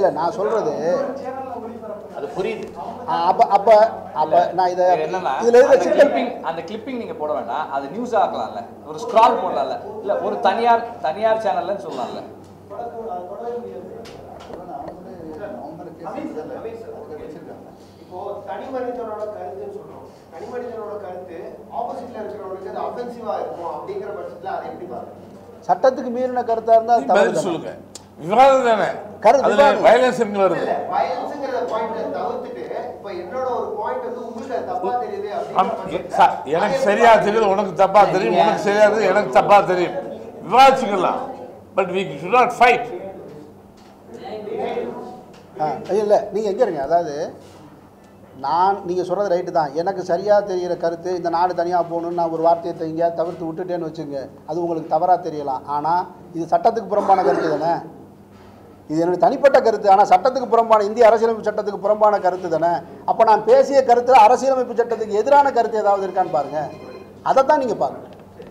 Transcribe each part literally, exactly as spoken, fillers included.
இல்ல நான் சொல்றது அது புரியுது. அப்ப அப்ப அப்ப நான் இத என்னன்னா இதுல இருக்க கிளிப்பிங் அந்த கிளிப்பிங் நீங்க போட வேண்டாம். அது நியூஸ் ஆக்கலாம்ல, ஒரு ஸ்க்ரால் போடலாம்ல, இல்ல ஒரு தனியார் தனியார் சேனல்ல சொல்லலாம்ல. இப்போ தனி மனிதனோட கருத்துன்னு சொல்றோம். தனி மனிதனோட கருத்து ஆப்போசிட்ல இருக்கிறவங்களுக்கு அது அஃபென்சிவா இருக்கும் அப்படிங்கிற பட்சத்துல அதை எப்படி பாருங்க? சட்டத்துக்கு மீறின கருத்தா இருந்தா பதில் சொல்லுங்க. விவாதம் தானே, கருத்து வயலன்ஸ் வருது. வயலன்ஸ்ங்கற பாயிண்ட தவிர்த்துட்டு இப்போ என்னோட ஒரு பாயிண்ட் வந்து உங்களுக்கு தப்பா தெரியுது அப்படினா எனக்கு சரியா தெரியுது, உனக்கு தப்பா தெரியும், உனக்கு சரியா தெரியுது, எனக்கு தப்பா தெரியும், விவாதிச்சுக்கலாம். But we should not fight. இல்லை நீங்கள் எங்கே இருங்க, அதாவது நான் நீங்கள் சொல்கிறது ரைட்டு தான். எனக்கு சரியாக தெரிகிற கருத்து இந்த நாடு தனியாக போகணுன்னு நான் ஒரு வார்த்தையை எங்கேயாவது தவிர்த்து விட்டுட்டேன்னு வச்சுங்க, அது உங்களுக்கு தவறாக தெரியலாம். ஆனால் இது சட்டத்துக்கு புறம்பான கருத்து தானே, இது என்னுடைய தனிப்பட்ட கருத்து. ஆனால் சட்டத்துக்கு புறம்பான, இந்திய அரசியலமைப்பு சட்டத்துக்கு புறம்பான கருத்து தானே. அப்போ நான் பேசிய கருத்தில் அரசியலமைப்பு சட்டத்துக்கு எதிரான கருத்து ஏதாவது இருக்கான்னு பாருங்கள், அதை தான் நீங்கள் பாருங்கள்.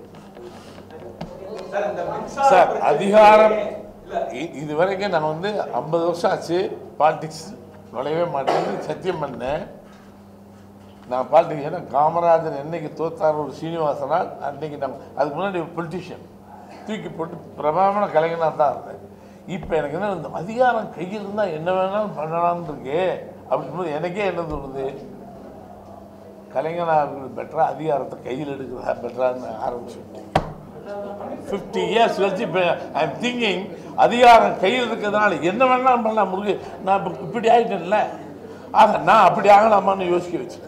சார் அதிகாரம் இது வரைக்கும் நான் வந்து ஐம்பது வருஷம் ஆச்சு பாலிடிக்ஸ் நுழையவே மாட்டேன்னு சத்தியம் பண்ணேன். நான் பாலிடிக்ஸ் ஏன்னா காமராஜர் என்னைக்கு தோத்தார் ஒரு சீனிவாசனால் அன்னைக்கு நம்ம அதுக்கு முன்னாடி பொலிட்டிஷியன் தூக்கி போட்டு பிரபலமான கலைஞனாக தான் இருந்தேன். இப்போ எனக்கு என்ன இந்த அதிகாரம் கையில் இருந்தால் என்ன வேணாலும் பண்ணலான்னு இருக்கு அப்படின்போது எனக்கே என்ன தோணுது, கலைஞனாக இருக்கிறது பெட்டரா அதிகாரத்தை கையில் எடுக்கிறதா பெட்டரான்னு ஆரம்பிச்சுட்டேன். ஃபிஃப்டி இயர்ஸ் கழிச்சு இப்போ ஐ எம் திங்கிங் அதிகாரம் கையில் இருக்கிறதுனால என்ன வேணாலும் பண்ணலாம் முருகு நான் இப்போ இப்படி ஆகிட்டேன்ல, ஆக நான் அப்படி ஆகலாமான்னு யோசிக்க வச்சுட்டேன்.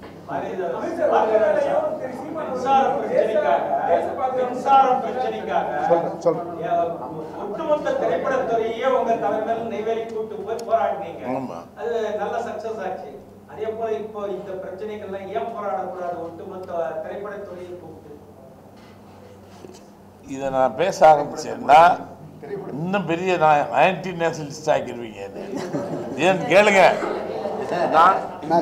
ஒட்டுமொத்த திரைப்படத்துறையே உங்க தலைமையில் நெய்வேலி கூட்டு போய் போராடினீங்க, அது நல்ல சக்சஸ் ஆச்சு. அதே போல இப்போ இந்த பிரச்சனைகள்லாம் ஏன் போராடக்கூடாது ஒட்டுமொத்த திரைப்படத்துறையை கூப்பிட்டு? இதை நான் பேச ஆரம்பிச்சேன்னா இன்னும் பெரிய நான் ஆன்டி நேஷனலிஸ்ட் ஆக்கிடுவீங்க. ஏன்னு கேளுங்க, நான்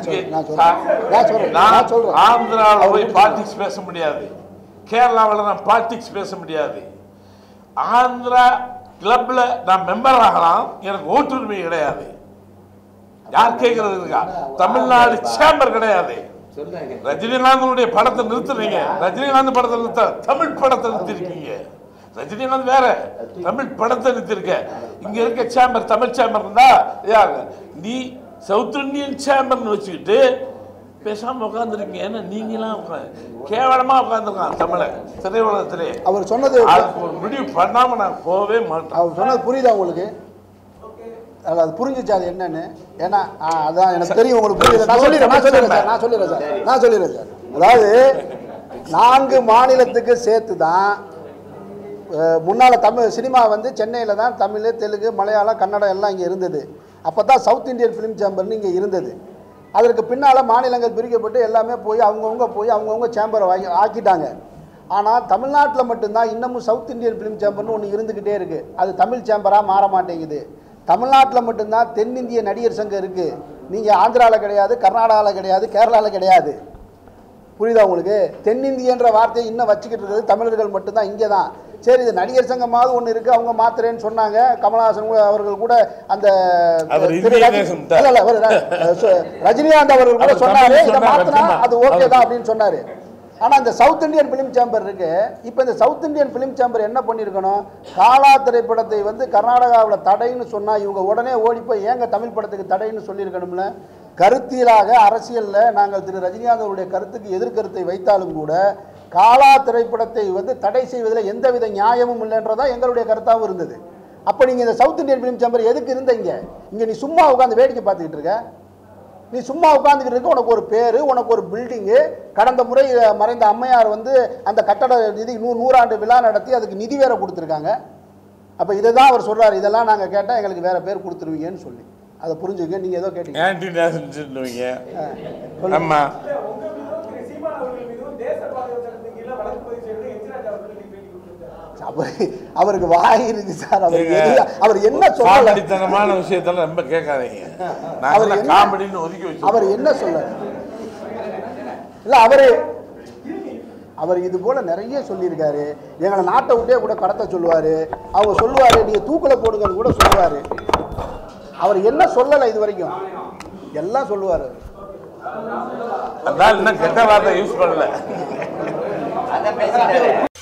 ஆந்திராவில் போய் பாலிடிக்ஸ் பேச முடியாது, கேரளாவில் நான் பாலிடிக்ஸ் பேச முடியாது, ஆந்திரா கிளப்ல நான் மெம்பர் ஆகலாம், எனக்கு ஓட்டுரிமை கிடையாது. யார் கேட்கறது இருக்கா? தமிழ்நாடு சேம்பர் கிடையாது. ரஜினிகாந்தனுடைய படத்தை நிறுத்துறீங்க, ரஜினிகாந்த் படத்தை நிறுத்த தமிழ் படத்தை நிறுத்திருக்கீங்க. ரஜினிகாந்த் வேற, தமிழ் படத்தை நிறுத்திருக்க. இங்க இருக்க சேம்பர் தமிழ் சேம்பர் இருந்தா யாரு நீ சவுத் இந்தியன் சேம்பர்னு வச்சுக்கிட்டு பேசாம உட்காந்துருக்கீங்க. ஏன்னா நீங்களாம் கேவலமா உட்காந்துருக்கான் தமிழை திரையுலகத்திலே. அவர் சொன்னது ஒரு முடிவு பண்ணாம நான் போகவே மாட்டேன். அவர் சொன்னது புரியுதா உங்களுக்கு? அது புரிஞ்சிச்சு அது என்னன்னு. ஏன்னா அதான் எனக்கு தெரியும் உங்களுக்கு புரியுது. நான் சொல்லிடுறேன் நான் சொல்லிடுறேன் சார் நான் சொல்லிடுறேன் சார் நான் சொல்லிடுறேன் சார் அதாவது நான்கு மாநிலத்துக்கு சேர்த்து தான் முன்னால் தமிழ் சினிமா வந்து சென்னையில் தான் தமிழ் தெலுங்கு மலையாளம் கன்னடம் எல்லாம் இங்கே இருந்தது. அப்போ தான் சவுத் இந்தியன் ஃபிலிம் சேம்பர்னு இங்கே இருந்தது. அதற்கு பின்னால் மாநிலங்கள் பிரிக்கப்பட்டு எல்லாமே போய் அவங்கவுங்க போய் அவங்கவுங்க சேம்பரை வாங்கி ஆக்கிட்டாங்க. ஆனால் தமிழ்நாட்டில் மட்டும்தான் இன்னமும் சவுத் இந்தியன் ஃபிலிம் சேம்பர்னு ஒன்று இருந்துக்கிட்டே இருக்குது. அது தமிழ் சேம்பராக மாற மாட்டேங்குது. தமிழ்நாட்டில் மட்டும்தான் தென்னிந்திய நடிகர் சங்கம் இருக்குது. நீங்கள் ஆந்திராவில் கிடையாது, கர்நாடகாவில் கிடையாது, கேரளாவில் கிடையாது. புரியுதா உங்களுக்கு? தென்னிந்தியன்ற வார்த்தையை இன்னும் வச்சுக்கிட்டு இருக்கிறது தமிழர்கள் மட்டும்தான் இங்கே தான். சரி, இது நடிகர் சங்கமாவது ஒன்று இருக்குது, அவங்க மாத்திரேன்னு சொன்னாங்க. கமலஹாசன் அவர்கள் கூட அந்த ரஜினிகாந்த் அவர்கள் கூட சொன்னார் இதை மாற்றினா அது ஓகே தான் அப்படின்னு சொன்னார். ஆனால் இந்த சவுத் இந்தியன் ஃபிலிம் சேம்பர் இருக்கு. இப்போ இந்த சவுத் இந்தியன் ஃபிலிம் சேம்பர் என்ன பண்ணியிருக்கணும், காலா திரைப்படத்தை வந்து கர்நாடகாவில் தடைன்னு சொன்னால் இவங்க உடனே ஓடிப்போய் ஏங்க தமிழ் படத்துக்கு தடைன்னு சொல்லியிருக்கணும்ல. கருத்தியலாக அரசியலில் நாங்கள் திரு ரஜினிகாந்த் அவருடைய கருத்துக்கு எதிர்கருத்தை வைத்தாலும் கூட காலா திரைப்படத்தை வந்து தடை செய்வதில் எந்தவித நியாயமும் இல்லைன்றதான் எங்களுடைய கருத்தாகவும் இருந்தது. அப்போ நீங்கள் இந்த சவுத் இந்தியன் ஃபிலிம் சேம்பர் எதுக்கு இருந்தீங்க? இங்கே நீ சும்மா உட்காந்து வேடிக்கை பார்த்துக்கிட்டு இருக்க, நீ சும்மா உட்காந்துக்கிட்டு இருக்க. உனக்கு ஒரு பேர், உனக்கு ஒரு பில்டிங்கு. கடந்த முறை மறைந்த அம்மையார் வந்து அந்த கட்டட நிதி நூ நூறாண்டு விழா நடத்தி அதுக்கு நிதி வேற கொடுத்துருக்காங்க. அப்போ இதை தான் அவர் சொல்கிறார், இதெல்லாம் நாங்கள் கேட்டால் எங்களுக்கு வேற பேர் கொடுத்துருவீங்கன்னு சொல்லி. அதை புரிஞ்சுக்க. நீங்கள் ஏதோ கேட்டீங்க ஆன்டி நேஷனலிஸ்ட்னுவீங்க. ஆமா, அவருக்கு வாய் இருக்கு சார். அவர் என்ன சொல்லத்தனமான விஷயத்தெல்லாம் ரொம்ப கேட்காதீங்க. அவர் என்ன சொல்ல இல்ல, அவரு அவர் இது போல நிறைய சொல்லியிருக்காரு. எங்களை நாட்டை விட்டே கூட கடத்த சொல்லுவாரு. அவங்க சொல்லுவாரு நீங்க தூக்கில போடுங்கன்னு கூட சொல்லுவாரு. அவர் என்ன சொல்லலை இது வரைக்கும், எல்லாம் சொல்லுவார். அதனால இன்னும் கெட்ட வார்த்தை யூஸ் பண்ணல.